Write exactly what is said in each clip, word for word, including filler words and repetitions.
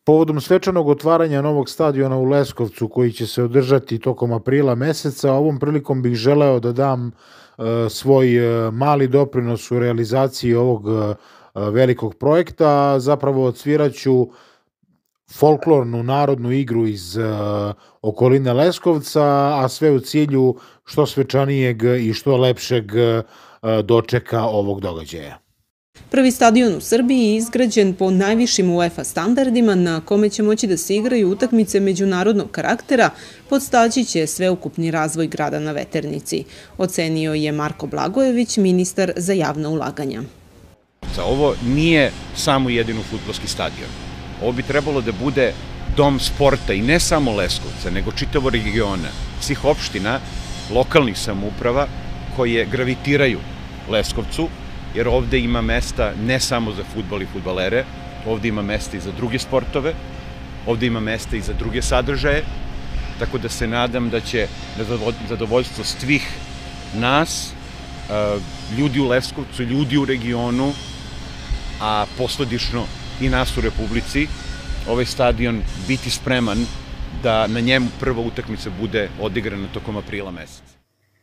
Povodom svečanog otvaranja novog stadiona u Leskovcu, koji će se održati tokom aprila meseca, ovom prilikom bih želeo da dam svoj mali doprinos u realizaciji ovog velikog projekta. Zapravo odsviraću folklornu narodnu igru iz okoline Leskovca, a sve u cilju što svečanijeg i što lepšeg dočeka ovog događaja. Prvi stadion u Srbiji je izgrađen po najvišim UEFA standardima na kome će moći da se igraju utakmice međunarodnog karaktera, podstaći će sveukupni razvoj grada na Veternici, ocenio je Marko Blagojević, ministar za javna ulaganja. Za ovo nije samo jedino fudbalski stadion. Ovo bi trebalo da bude dom sporta i ne samo Leskovca, nego čitavo regiona, svih opština, lokalnih samouprava koje gravitiraju Leskovcu, jer ovde ima mesta ne samo za fudbal i fudbalere, ovde ima mesta i za druge sportove, ovde ima mesta i za druge sadržaje, tako da se nadam da će zadovoljstvo svih nas, ljudi u Leskovcu, ljudi u regionu, a posledično i nas u Republici, ovaj stadion biti spreman da na njemu prva utakmica bude odigrana tokom aprila meseca.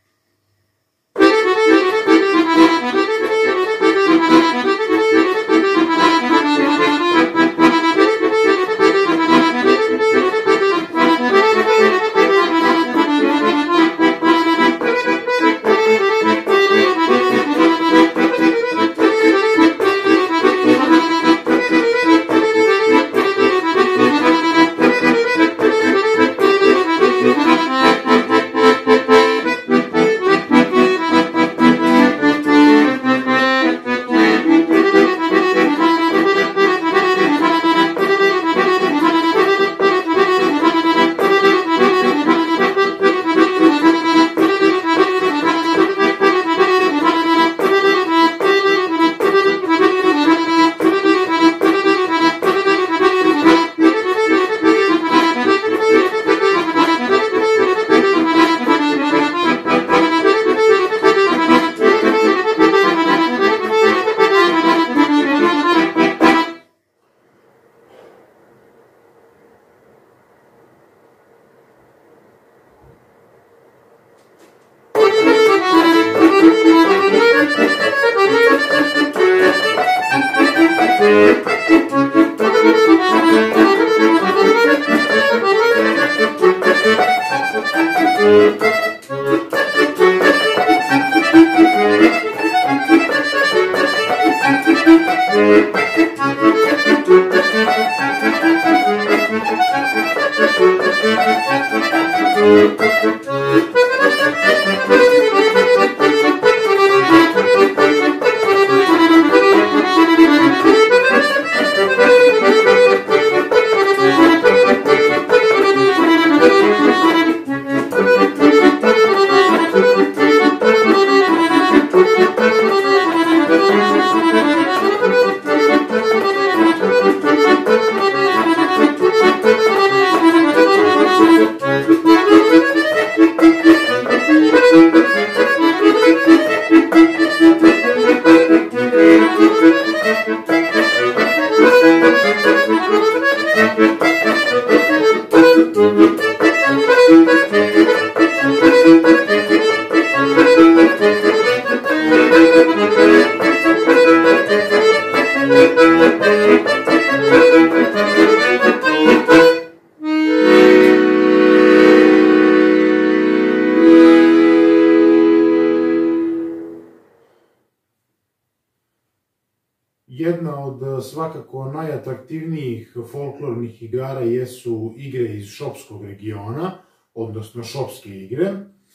Jedna od svakako najatraktivnijih folklornih igara jesu igre iz šopskog regiona, odnosno šopske igre.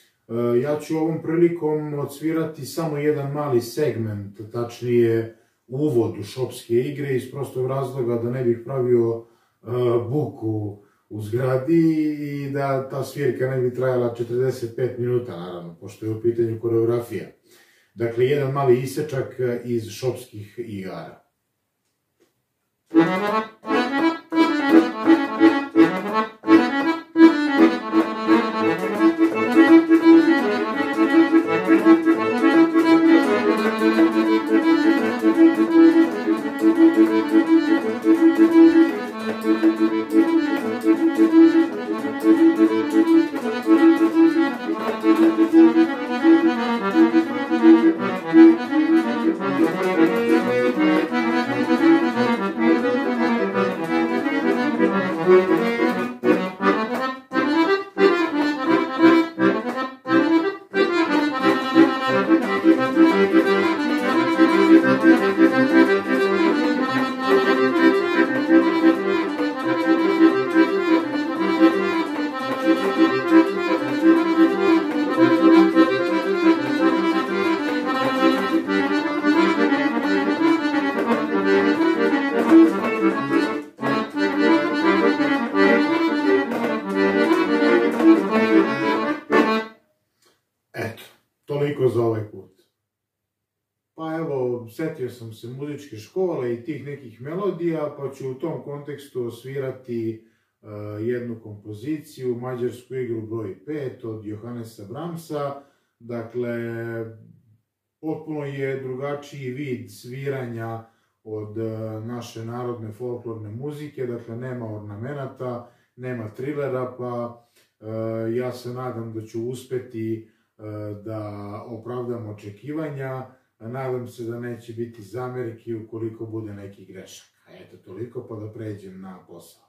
Ja ću ovom prilikom odsvirati samo jedan mali segment, tačnije uvod u šopske igre, iz prostog razloga da ne bih pravio buku u zgradi i da ta svirka ne bi trajala četrdeset pet minuta, naravno, pošto je u pitanju koreografija. Dakle, jedan mali isečak iz šopskih igara. Thank you. toliko za ovaj put. Pa evo, setio sam se muzičke škole i tih nekih melodija, pa ću u tom kontekstu osvirati uh, jednu kompoziciju, mađarsku igru broj pet od Johannesa Brahmsa. Dakle, potpuno je drugačiji vid sviranja od uh, naše narodne folklorne muzike, dakle nema ornamenata, nema trilera, pa uh, ja se nadam da ću uspeti uh, da opravdam očekivanja. Nadam se da neće biti zamerki ukoliko bude neki grešak. Eto, toliko, pa da pređem na posao.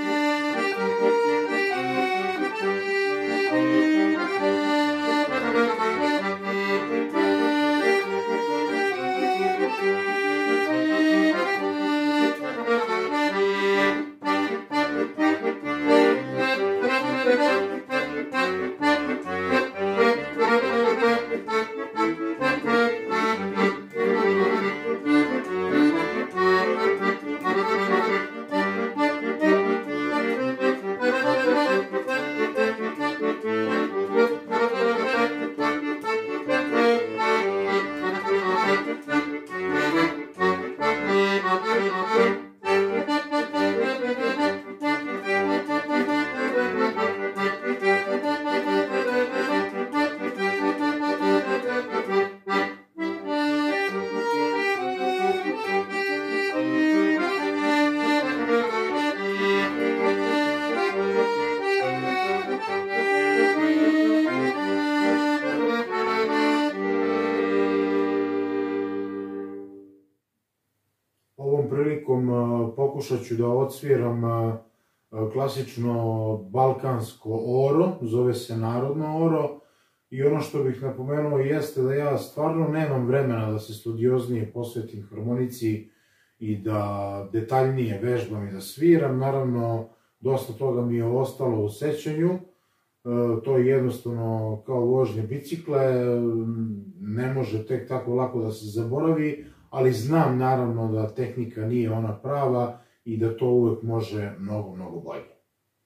Ovom prilikom pokušat ću da odsviram klasično balkansko oro, zove se narodno oro, i ono što bih napomenuo jeste da ja stvarno nemam vremena da se studioznije posvetim harmonici i da detaljnije vežbam i da sviram. Naravno, dosta toga mi je ostalo u sećanju, to je jednostavno kao vožnje bicikle, ne može tek tako lako da se zaboravi, ali znam naravno da tehnika nije ona prava i da to uvek može mnogo, mnogo bolje.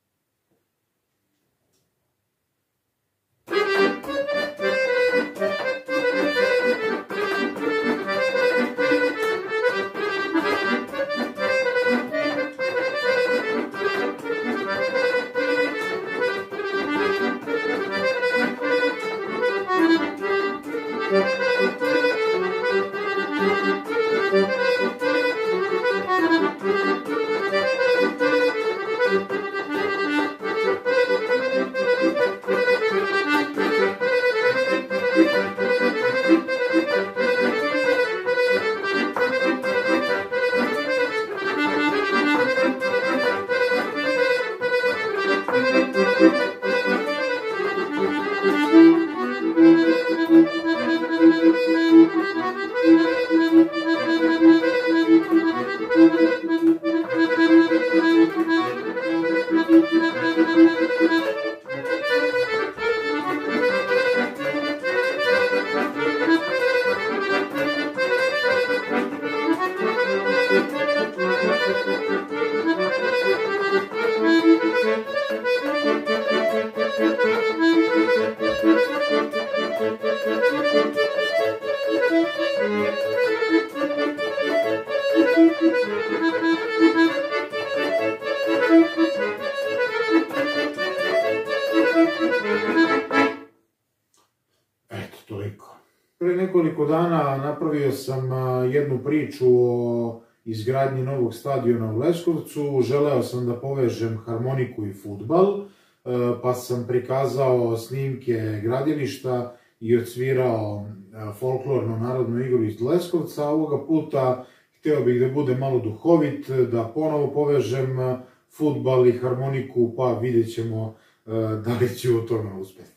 Eto, toliko. Pre nekoliko dana napravio sam jednu priču o izgradnji novog stadiona u Leskovcu. Želeo sam da povežem harmoniku i fudbal, pa sam prikazao snimke gradilišta i odsvirao folklornu narodnu igru iz Leskovca. Ovoga puta hteo bih da bude malo duhovit, da ponovo povežem fudbal i harmoniku, pa vidjet ćemo da li ću u tome uspeti.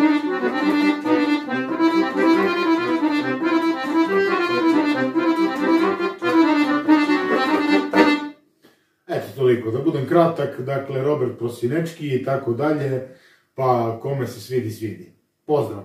Thank you. Eto, toliko, da budem kratak, dakle, Robert Prosinečki i tako dalje, pa kome se svidi, svidi. Pozdrav!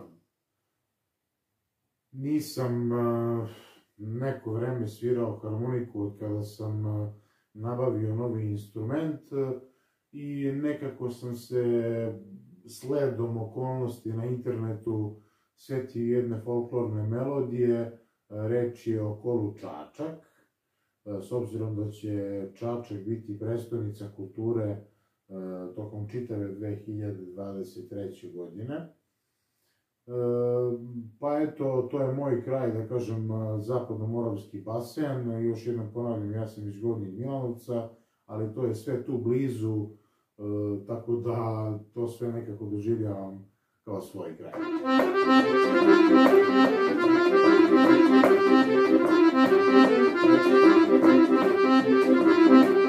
Nisam uh, neko vreme svirao harmoniku od kada sam uh, nabavio novi instrument uh, i nekako sam se sledom okolnosti na internetu setio jedne folklorne melodije, uh, reč je o kolu Čačak, uh, s obzirom da će Čačak biti prestonica kulture uh, tokom čitave dve hiljade dvadeset treće. godine. Pa eto, to je moj kraj, da kažem, zapadno-moravski basen. Još jednom ponavljam, ja sam iz Gornjeg Milanovca, ali to je sve tu blizu, tako da to sve nekako doživljavam kao svoj kraj. Thank you.